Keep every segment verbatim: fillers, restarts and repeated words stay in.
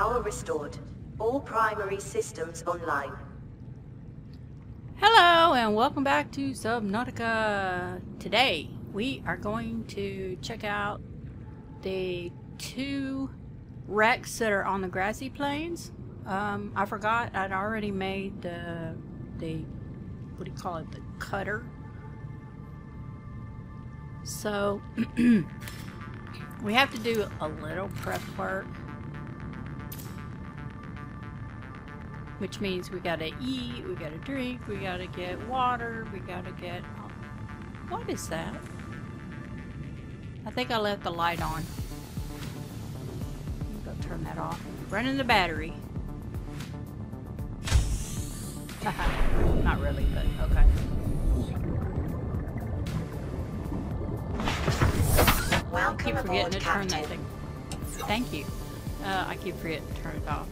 Power restored. All primary systems online. Hello and welcome back to Subnautica. Today we are going to check out the two wrecks that are on the grassy plains. Um, I forgot I'd already made the, the, what do you call it, the cutter. So we have to do a little prep work, which means we gotta eat, we gotta drink, we gotta get water, we gotta get... Oh, what is that? I think I left the light on. Go turn that off. Running the battery. Not really, but okay. I keep forgetting to turn that thing. Thank you. Uh, I keep forgetting to turn it off.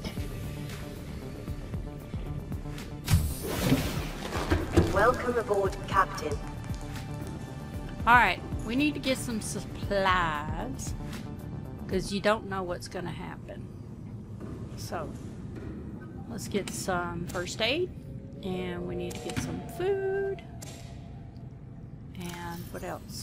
Welcome aboard, Captain. Alright, we need to get some supplies because you don't know what's going to happen. So, let's get some first aid, and we need to get some food, and what else?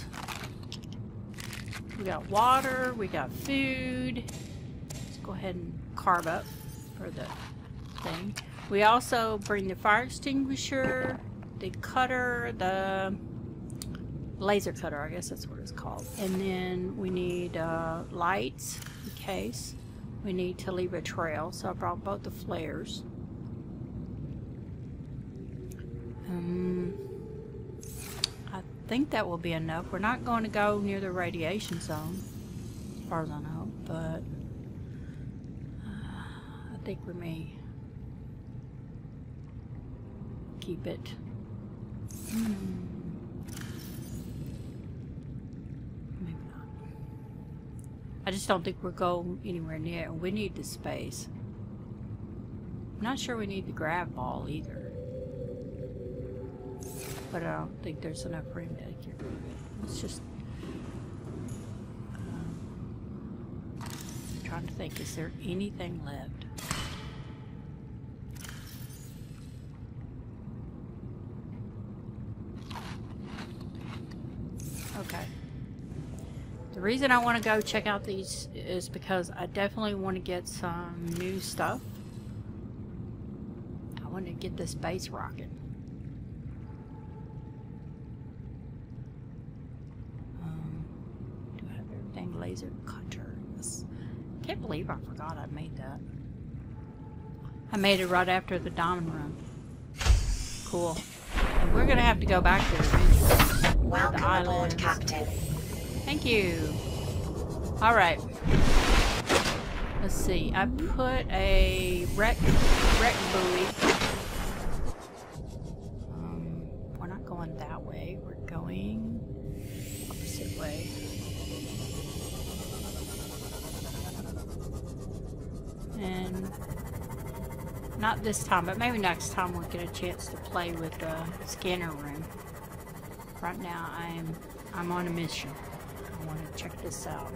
We got water, we got food. Let's go ahead and carve up for the thing. We also bring the fire extinguisher, the cutter, the laser cutter, I guess that's what it's called. And then we need uh, lights in case. We need to leave a trail, so I brought both the flares. Um, I think that will be enough. We're not going to go near the radiation zone, as far as I know, but uh, I think we may keep it. Hmm. Maybe not. I just don't think we'll go anywhere near it. We need the space. I'm not sure we need the grab ball either. But I don't think there's enough room to get rid of it. It's just... Um, I'm trying to think, is there anything left? Okay. The reason I want to go check out these is because I definitely want to get some new stuff. I want to get this base rocket. Um, do I have everything? Laser cutter. Yes. Can't believe I forgot I made that. I made it right after the diamond run. Cool. And we're going to have to go back there eventually. Welcome aboard, Captain. Thank you. Alright. Let's see. I put a wreck, wreck buoy. Um, we're not going that way. We're going opposite way. And not this time, but maybe next time we'll get a chance to play with the scanner room. Right now, I'm I'm on a mission. I want to check this out.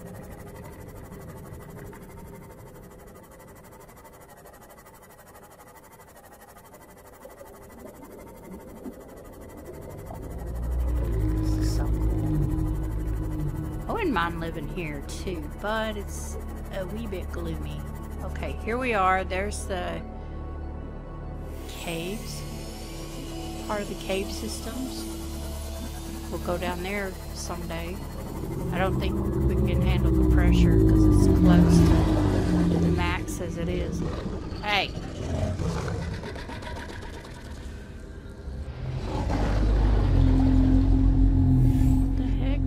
This is so cool. I wouldn't mind living here too, but it's a wee bit gloomy. Okay, here we are. There's the caves. Part of the cave systems. We'll go down there someday. I don't think we can handle the pressure because it's close to the max as it is. Hey! What the heck?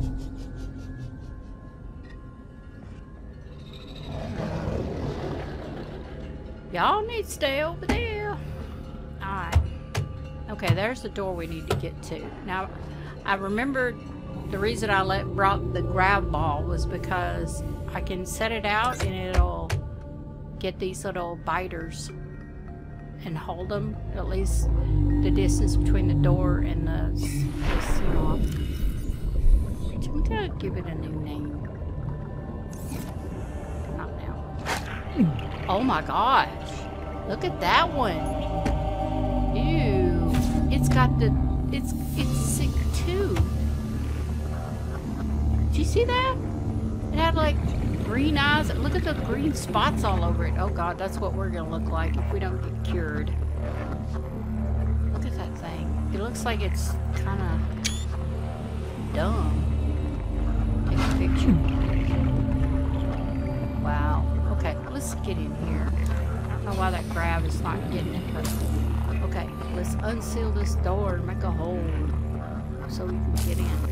Y'all need to stay over there. Alright. Okay, there's the door we need to get to. Now, I remember the reason I let brought the grab ball was because I can set it out and it'll get these little biters and hold them at least the distance between the door and the, the seal. I'm gonna give it a new name. Not now. Oh my gosh. Look at that one. Ew. It's got the... It's, it's sick too. Did you see that? It had like green eyes. Look at the green spots all over it. Oh god, that's what we're gonna look like if we don't get cured. Look at that thing. It looks like it's kind of dumb. Take a picture. Wow. Okay, let's get in here. I don't know why that grab is not getting it, but okay, let's unseal this door and make a hole so we can get in.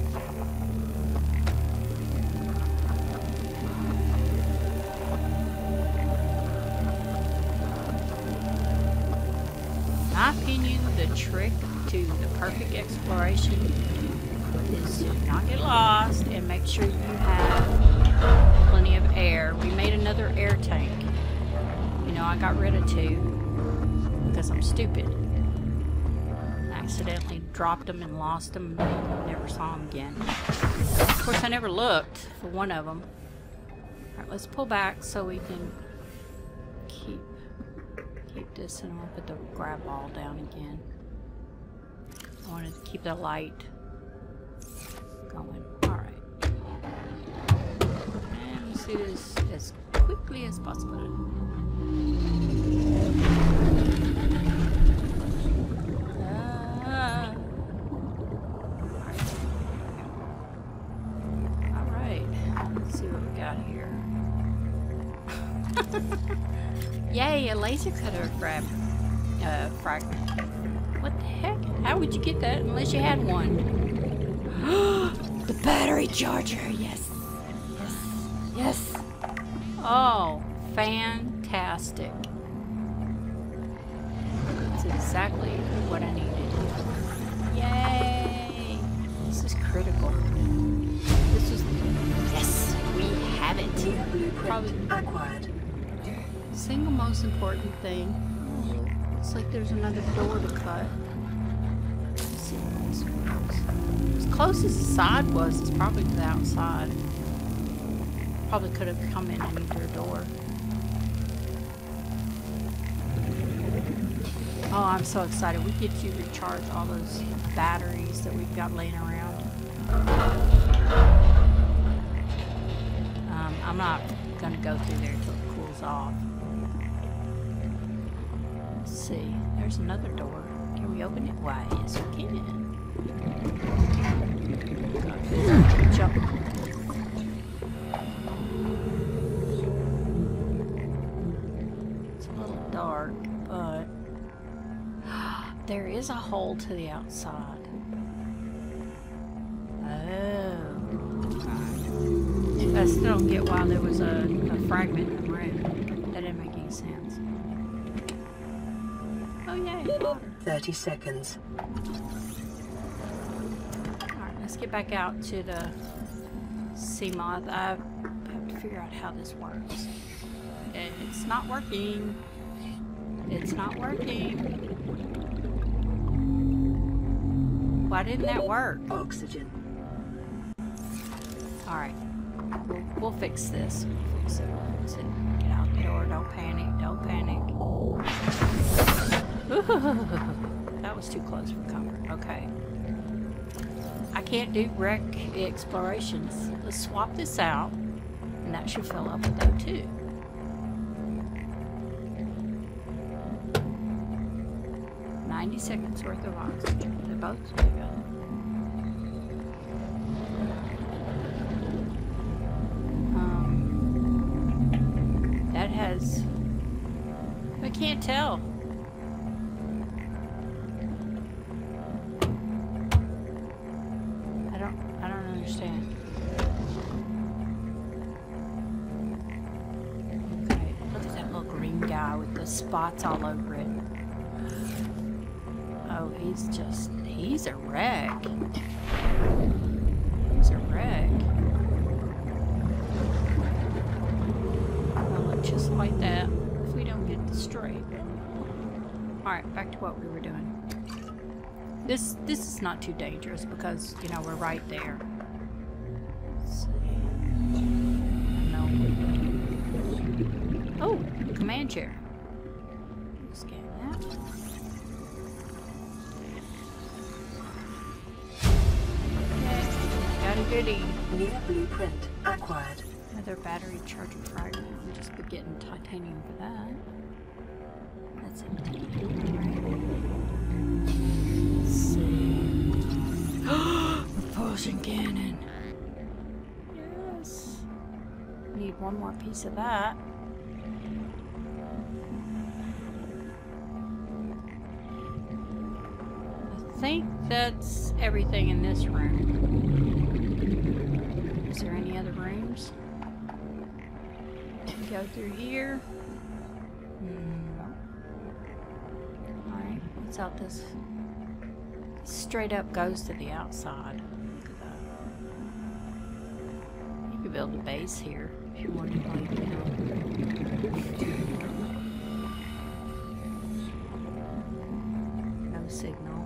In my opinion, the trick to the perfect exploration is to not get lost and make sure you have plenty of air. We made another air tank. You know, I got rid of two because I'm stupid. I accidentally dropped them and lost them and never saw them again. Of course, I never looked for one of them. Alright, let's pull back so we can keep keep this, and I'll put the grab ball down again. I wanted to keep the light going. Alright. And let's do this as quickly as possible. Ah. Alright. Let's see what we got here. Yay, a laser cutter frag uh, fragment. What the heck? How would you get that unless you had one? The battery charger, yes. Yes. Yes. Oh, fantastic. That's exactly what I needed. Yay! This is critical. This is... Yes! We have it! Probably Acquired. single most important thing. Oh, looks like there's another door to cut. Let's see how this works. As close as the side was, it's probably to the outside. Probably could have come in either door. Oh, I'm so excited. We get to recharge all those batteries that we've got laying around. Um, I'm not going to go through there until it cools off. Let's see. There's another door. Can we open it? Why, yes, we can. Jump. It's a little dark, but there is a hole to the outside. Oh. I still don't get why there was a, a fragment in the room. That didn't make any sense. Oh yay, water. thirty seconds. Alright, let's get back out to the sea moth. I have to figure out how this works. It's not working. It's not working. Why didn't that work? Oxygen. Alright. We'll, we'll fix this. We'll fix it. Fix it. Get out the door. Don't panic. Don't panic. That was too close for comfort. Okay. I can't do wreck explorations. Let's swap this out. And that should fill up with O two. ninety seconds worth of oxygen. They're both together. Um, that has... I can't tell. I don't, I don't understand. Okay, look at that little green guy with the spots all over it. Oh, he's just, he's a wreck. He's a wreck. Well, look just like that if we don't get destroyed. Alright, back to what we were doing. This, this is not too dangerous because, you know, we're right there. Let's see. No. Oh, command chair. Scan that. Okay, got a goodie. New blueprint acquired. Another battery charger fragment. We'll just be getting titanium for that. That's empty. Let's see. Propulsion cannon. Yes. Need one more piece of that. I think that's everything in this room. Is there any other rooms? Go through here. No. Alright, what's out this? Straight up goes to the outside. Look at that. You could build a base here if you wanted to, like, you know. No signal.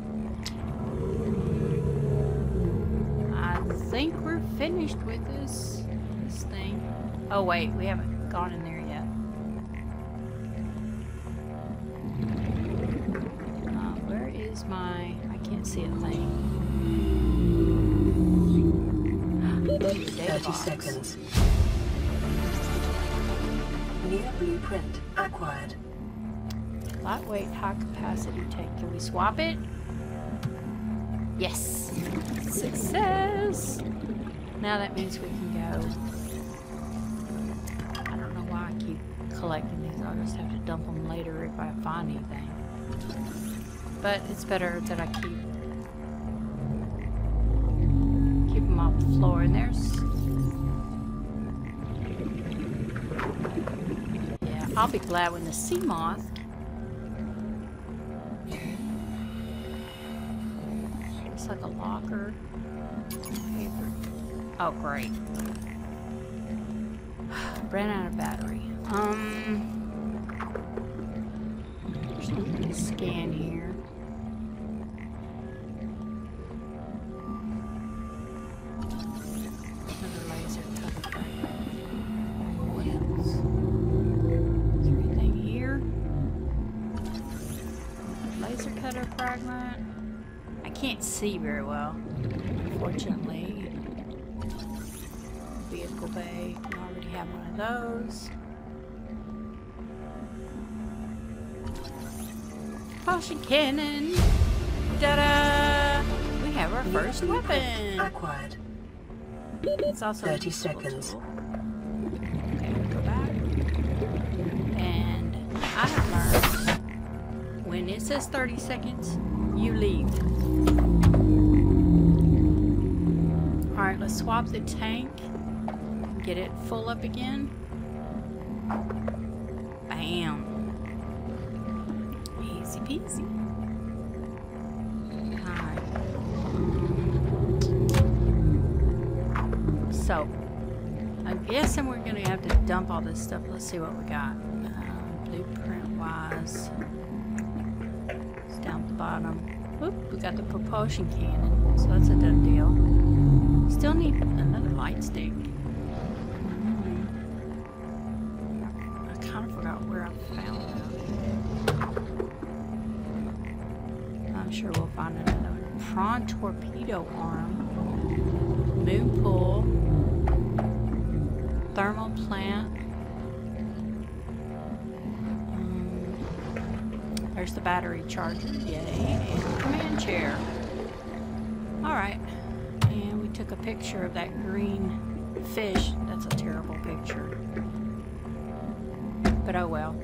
I think we're finished with this this thing. Oh wait, we haven't gone in there yet. Uh, where is my... I can't see a thing. thirty seconds. New blueprint acquired. Lightweight, high capacity tank. Can we swap it? Yes! Success! Now that means we can go. I don't know why I keep collecting these. I'll just have to dump them later if I find anything. But it's better that I keep keep them off the floor. And there's... Yeah, I'll be glad when the sea moth... It's like a locker. Paper. Oh, great. Ran out of battery. Um, there's nothing to scan here. Another laser cutter fragment. What else? Is there anything here? Laser cutter fragment. I can't see very well, unfortunately. Vehicle bay. We already have one of those. Propulsion cannon. Ta-da! We have our first weapon. Acquired. It's also thirty seconds. Okay, go back. And I have learned when it says thirty seconds, you leave. Alright, let's swap the tank. Get it full up again. Bam. Easy peasy. Alright. So, I'm guessing we're going to have to dump all this stuff. Let's see what we got. Uh, Blueprint-wise. It's down at the bottom. Whoop, we got the propulsion cannon. So that's a done deal. Still need another light stick. I kind of forgot where I found that. I'm sure we'll find another one. Prawn torpedo arm. Moon pool. Thermal plant. Um, there's the battery charger. Yay. And command chair. Alright. And we took a picture of that green fish. That's a terrible picture. But oh well.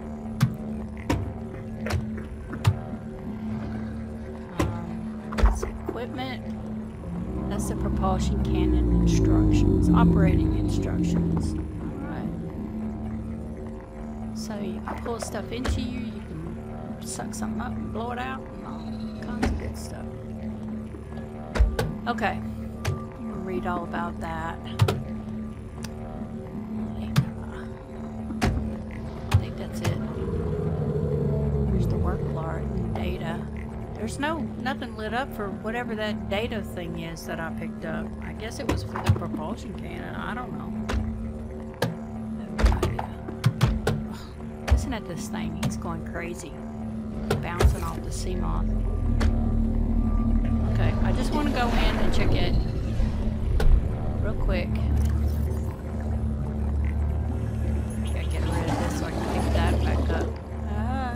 Um, that's equipment. That's the propulsion cannon instructions. Operating instructions. Alright. So you can pull stuff into you. You can suck something up and blow it out. And all kinds of good stuff. Okay. We'll read all about that. I think that's it. There's the work log and data. There's no nothing lit up for whatever that data thing is that I picked up. I guess it was for the propulsion cannon. I don't know. I have no idea. Ugh, looking at this thing, he's going crazy. Bouncing off the sea moth. Okay, I just want to go in and check it real quick. Gotta get rid of this so I can pick that back up. Ah.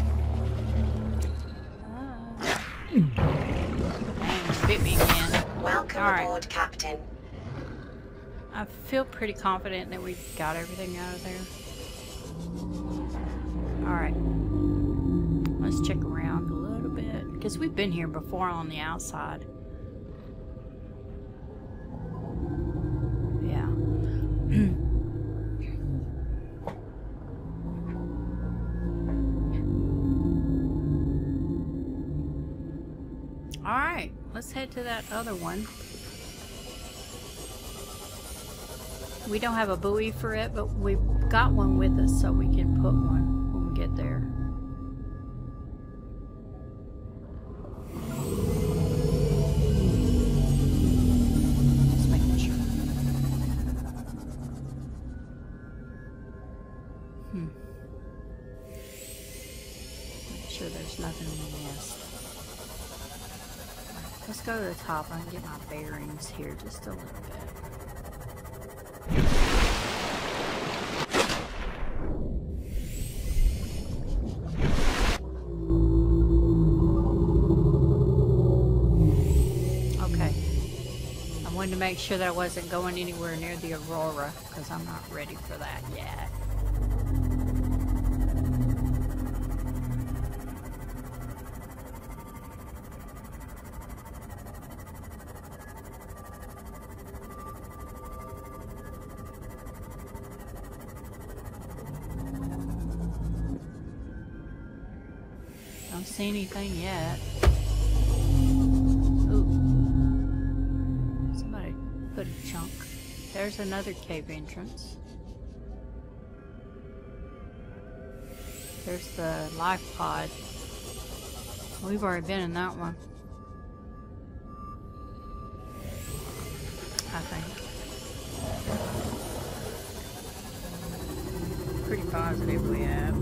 Ah. Dang, bit me again. Welcome All right. aboard, Captain. I feel pretty confident that we got everything out of there. Alright. Let's check around a little bit. Because we've been here before on the outside. Yeah. Alright. Let's head to that other one. We don't have a buoy for it, but we've got one with us, so we can put one when we get there. Just making sure. Hmm. Make sure there's nothing we missed. Let's go to the top and get my bearings here just a little bit. To make sure that I wasn't going anywhere near the Aurora, because I'm not ready for that yet. Don't see anything yet. Put a chunk. There's another cave entrance. There's the life pod. We've already been in that one, I think. Pretty positive we have.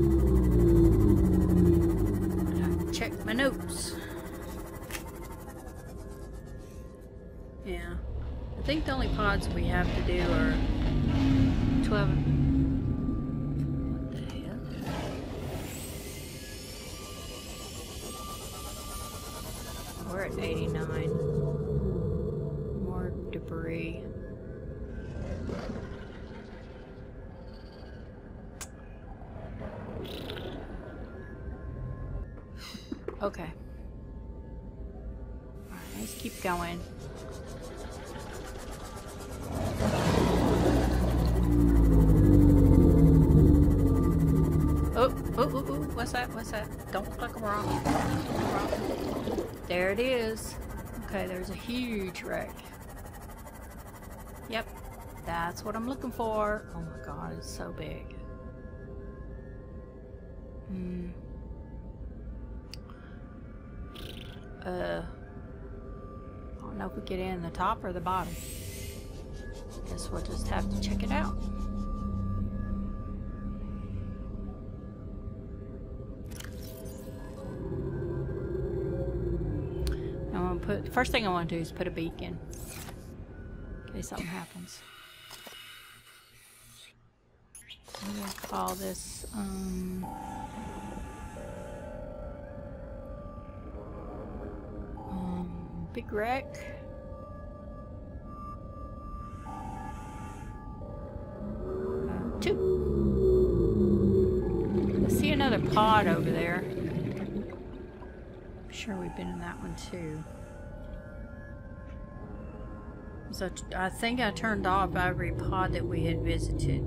Check my notes. Yeah. I think the only pods we have to do are twelve. What the hell? We're at eighty-nine. More debris. Okay. Alright, let's keep going. Oh, oh, oh, oh, what's that? What's that? Don't look like a rock. There it is. Okay, there's a huge wreck. Yep, that's what I'm looking for. Oh my god, it's so big. Hmm. Uh, I don't know if we get in the top or the bottom. Guess we'll just have to check it out. I'm gonna put, first thing I want to do is put a beacon in case something happens. I'm gonna call this um um big wreck. Uh, two. I see another pod over there. I'm sure we've been in that one too. So I think I turned off every pod that we had visited.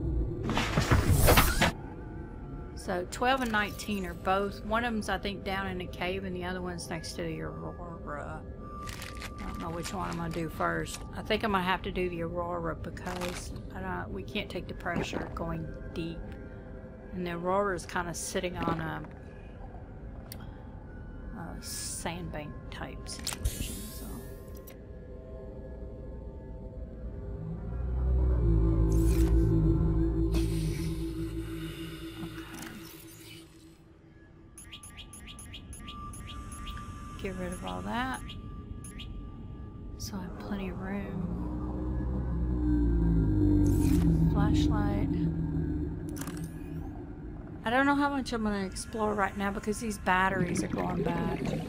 So twelve and nineteen are both. One of them's I think down in a cave, and the other one's next to the Aurora. I don't know which one I'm gonna do first. I think I'm gonna have to do the Aurora because I don't. We can't take the pressure going deep, and the Aurora is kind of sitting on a, a sandbank type situation. So. get rid of all that. So I have plenty of room. Flashlight. I don't know how much I'm going to explore right now because these batteries are going bad.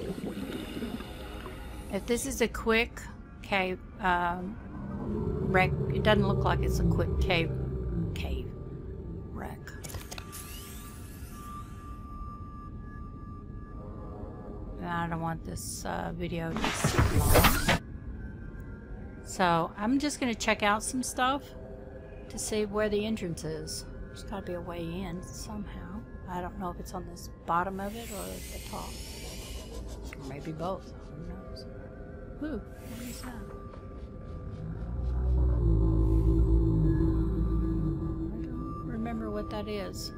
If this is a quick cave um, wreck, it doesn't look like it's a quick cave cave wreck. And I don't want this uh, video to be so long. So I'm just going to check out some stuff to see where the entrance is. There's got to be a way in somehow. I don't know if it's on this bottom of it or at the top. Or maybe both. Who knows? Ooh, what is that? I don't remember what that is.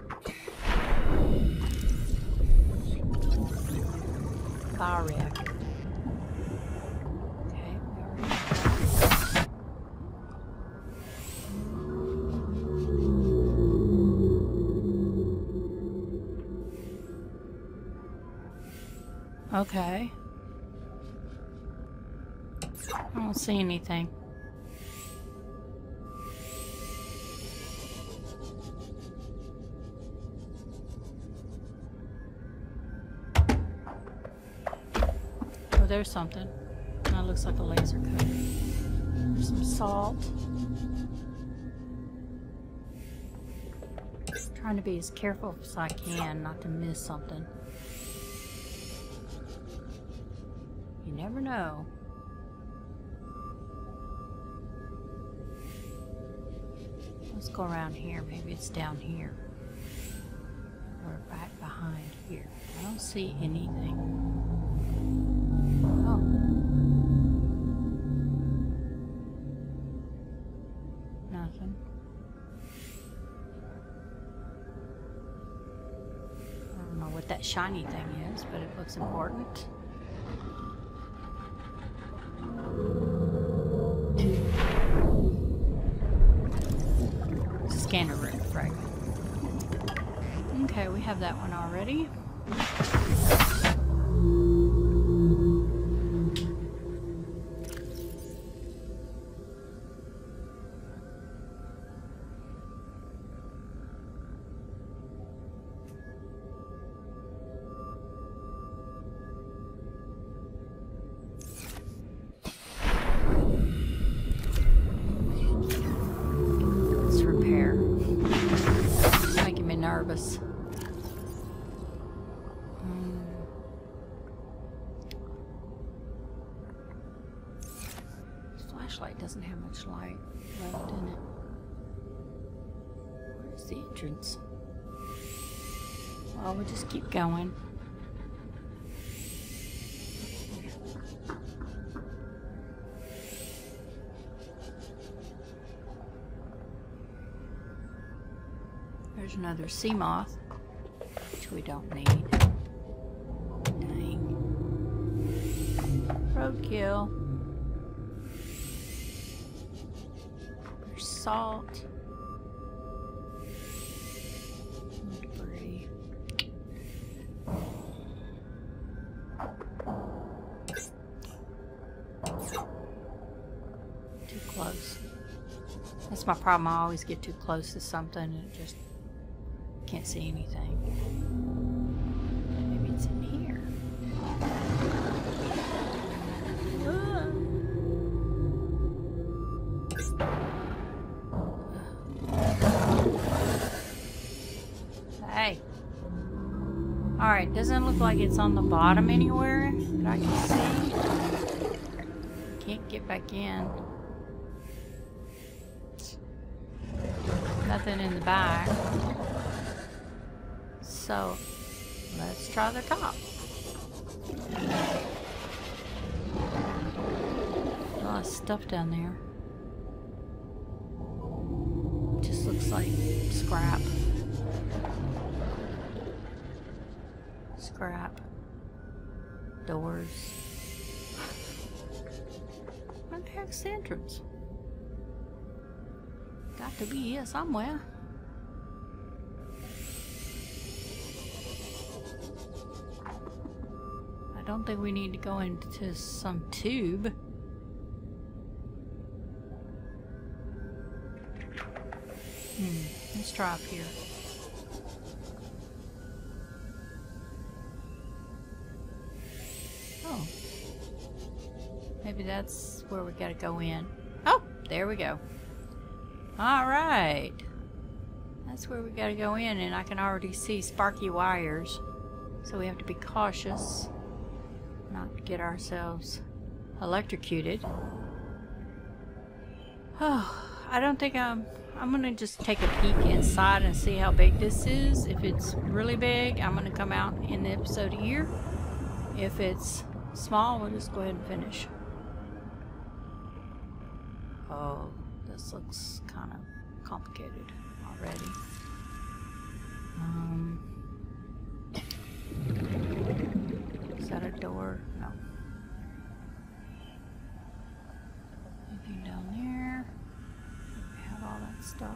Bioreactor. Okay, we already have that. Okay. I don't see anything. Oh, there's something. That looks like a laser cut. There's some salt. Trying to be as careful as I can not to miss something. You never know. Let's go around here. Maybe it's down here. Or back behind here. I don't see anything. Oh. Nothing. I don't know what that shiny thing is, but it looks important. Scanner room fragment. Okay, we have that one already. Nervous. Mm. This flashlight doesn't have much light left in it. Where's the entrance? Well, we'll just keep going. There's another sea moth, which we don't need. Dang. Roadkill. There's salt. Debris. Too close. That's my problem. I always get too close to something and it just can't see anything. Maybe it's in here. Ah. Hey. Alright, doesn't look like it's on the bottom anywhere that I can see. Can't get back in. Nothing in the back. So, let's try the top. A lot of stuff down there. Just looks like scrap. Scrap. Doors. Where the heck's the entrance? Got to be here somewhere. don't think we need to go into some tube. Hmm, let's try up here. Oh. Maybe that's where we gotta go in. Oh, there we go. Alright. That's where we gotta go in, and I can already see sparky wires. So we have to be cautious not to get ourselves electrocuted. Oh, I don't think I'm... I'm gonna just take a peek inside and see how big this is. If it's really big, I'm gonna come out in the episode here. If it's small, we'll just go ahead and finish. Oh, this looks kind of complicated already. Um, is that a door? No. Anything down there? We have all that stuff.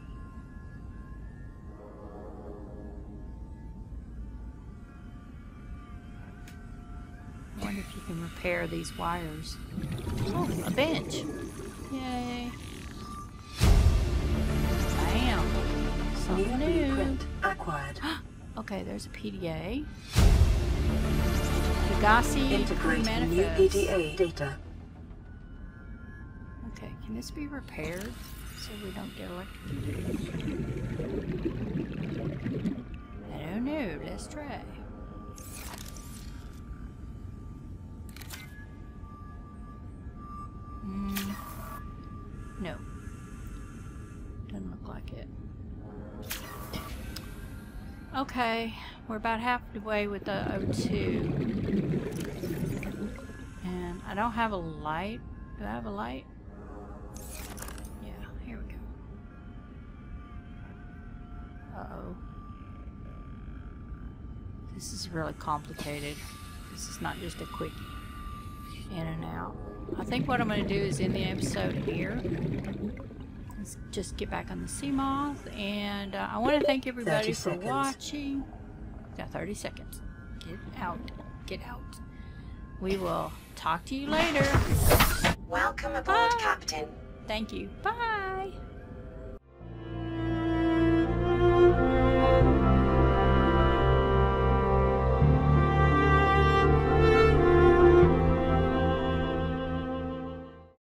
I wonder if you can repair these wires. Oh, a bench. Yay. Bam. Something new. Acquired. Okay, there's a P D A. Degassi Integrating new P D A data. Okay, can this be repaired so we don't get electrocuted? I don't know. Let's try. Mm, no. Doesn't look like it. Okay, we're about halfway with the O two. And I don't have a light. Do I have a light? Yeah, here we go. Uh-oh. This is really complicated. This is not just a quickie. In and out. I think what I'm going to do is end the episode here. Let's just get back on the Seamoth, and uh, I want to thank everybody for seconds. watching. Got thirty seconds. Get out. Get out. We will talk to you later. Welcome aboard, Bye. Captain. Thank you. Bye.